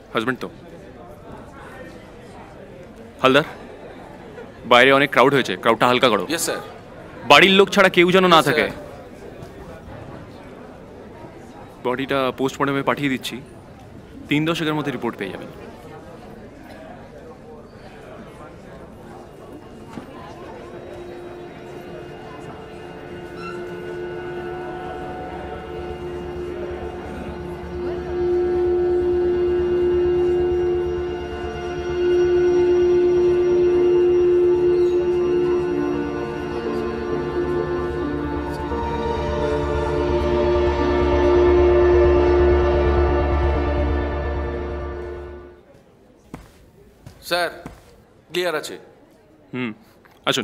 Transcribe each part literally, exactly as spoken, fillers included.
Husband তো হালদার, বাইরে অনেক ক্রাউড হয়েছে, ক্রাউডটা হালকা করো। Yes sir. বাড়ির লোক ছাড়া কেউ যেন না থাকে। বডিটা পোস্টমর্টমে পাঠিয়ে দিচ্ছি, তিন দশকের মধ্যে রিপোর্ট পেয়ে যাবেন। স্যার ক্লিয়ার আছে। হুম, আসুন।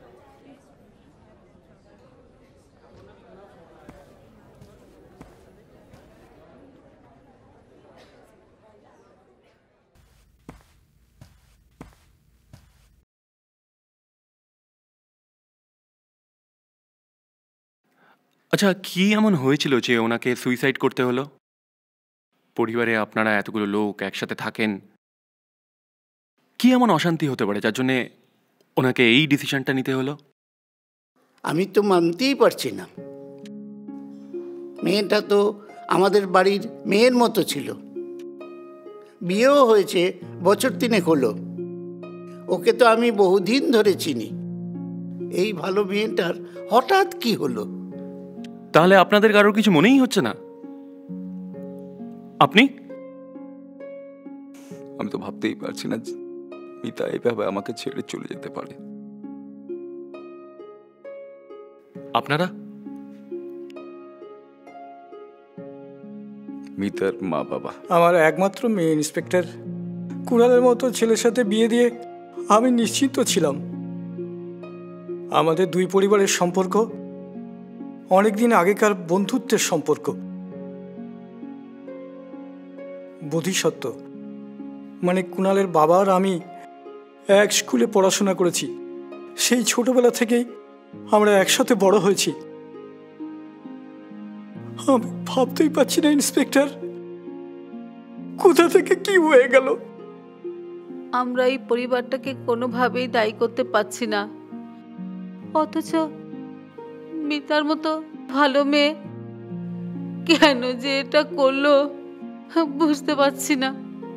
আচ্ছা, কি এমন হয়েছিল যে ওনাকে সুইসাইড করতে হলো? পরিবারে আপনারা এতগুলো লোক একসাথে থাকেন, কি এমন অশান্তি হতে পারে যার জন্যে ওনাকে এই ডিসিশনটা নিতে হলো? আমি তো মানতেই পারছি না। মেয়েটা তো আমাদের বাড়ির মেয়ের মতো ছিল, বিয়েও হয়েছে বছর তিনেক হলো। ওকে তো আমি বহুদিন ধরে চিনি। এই ভালো মেয়েটার হঠাৎ কি হলো? তাহলে আপনাদের কারোর কিছু মনেই হচ্ছে না? আপনি? আমি তো ভাবতেই পারছি না মিতা এইভাবে আমাকে ছেড়ে চলে যেতে পারে। আপনারা? মিতার মা বাবা। আমার একমাত্র মেয়ে ইন্সপেক্টর, কুড়ালের মতো ছেলের সাথে বিয়ে দিয়ে আমি নিশ্চিন্ত ছিলাম। আমাদের দুই পরিবারের সম্পর্ক অনেকদিন আগেকার বন্ধুত্বের সম্পর্ক। বোধিসত্ত্ব মানে কুণালের বাবা আর আমি এক স্কুলে পড়াশোনা করেছি। সেই ছোটবেলা থেকেই আমরা একসাথে বড় হয়েছি। আমি ভাবতেই পারছি না ইন্সপেক্টর, কোথা থেকে কি হয়ে গেল। আমরা এই পরিবারটাকে কোনোভাবেই দায়ী করতে পারছি না, অথচ মিতার মতো ভালো মেয়ে কেন যে এটা করলো বুঝতে পারছি না।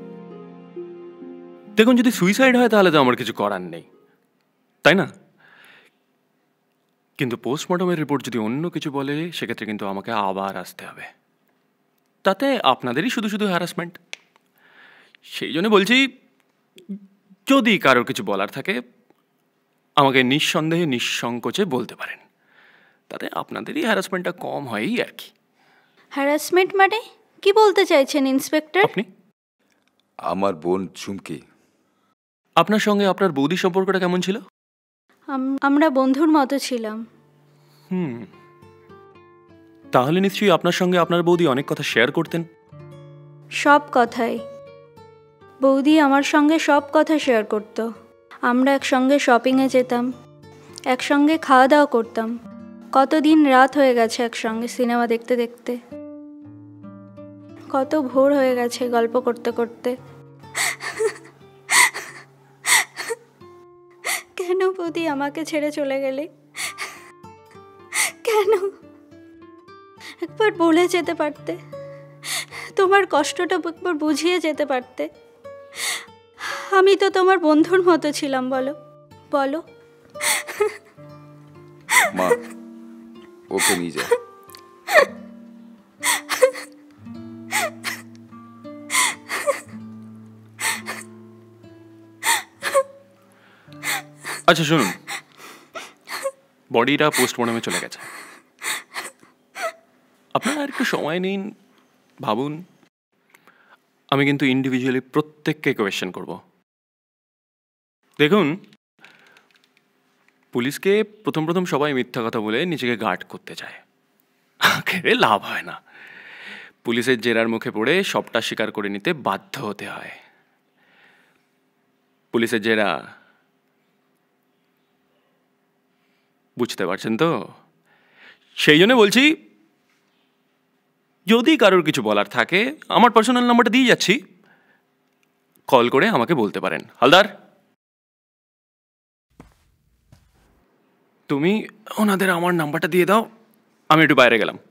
দেখুন, যদি সুইসাইড হয় তাহলে তো আমার কিছু করার নেই, তাই না? কিন্তু পোস্টমর্টমের রিপোর্ট যদি অন্য কিছু বলে সেক্ষেত্রে কিন্তু আমাকে আবার আসতে হবে, তাতে আপনাদেরই শুধু শুধু হ্যারাসমেন্ট। সেই জন্য বলছি, যদি কারোর কিছু বলার থাকে আমাকে নিঃসন্দেহে নিঃসংকোচে বলতে পারেন, তাতে আপনাদেরই হ্যারাসমেন্টটা কম হয়ই আর কি। হ্যারাসমেন্ট মানে কি বলতে চাইছেন ইন্সপেক্টর? আপনি? আমার বোন চুমকি। আপনার সঙ্গে আপনার বৌদি সম্পর্কটা কেমন ছিল? আমরা বন্ধুর মতো ছিলাম। হুম, তাহলে নিশ্চয়ই আপনার সঙ্গে আপনার বৌদি অনেক কথা শেয়ার করতেন। সব কথাই। বৌদি আমার সঙ্গে সব কথা শেয়ার করত। আমরা একসঙ্গে শপিংয়ে যেতাম, একসঙ্গে খাওয়া দাওয়া করতাম। কতদিন রাত হয়ে গেছে একসঙ্গে সিনেমা দেখতে দেখতে, কত ভোর হয়ে গেছে গল্প করতে করতে। কেন বৌদি আমাকে ছেড়ে চলে গেলে? কেন? একবার বলে যেতে পারতে, তোমার কষ্টটা একবার বুঝিয়ে যেতে পারতে। আমি তো তোমার বন্ধুর মতো ছিলাম, বলো বলো। মা, ওকে নিয়ে যা। আচ্ছা শুনুন, বডিটা পোস্টমর্টমে চলে গেছে, আপনারা আর একটু সময় নিন, ভাবুন। আমি কিন্তু ইন্ডিভিজুয়ালি প্রত্যেককে কোয়েশ্চেন করব। দেখুন, পুলিশকে প্রথম প্রথম সবাই মিথ্যা কথা বলে নিজেকে গার্ড করতে চায়, আখেরে লাভ হয় না। পুলিশের জেরার মুখে পড়ে সবটা স্বীকার করে নিতে বাধ্য হতে হয়। পুলিশের জেরা, বুঝতে পারছেন তো? সেই জন্য বলছি, যদি কারোর কিছু বলার থাকে আমার পার্সোনাল নাম্বারটা দিয়ে যাচ্ছি, কল করে আমাকে বলতে পারেন। হালদার, তুমি ওনাদের আমার নাম্বারটা দিয়ে দাও, আমি একটু বাইরে গেলাম।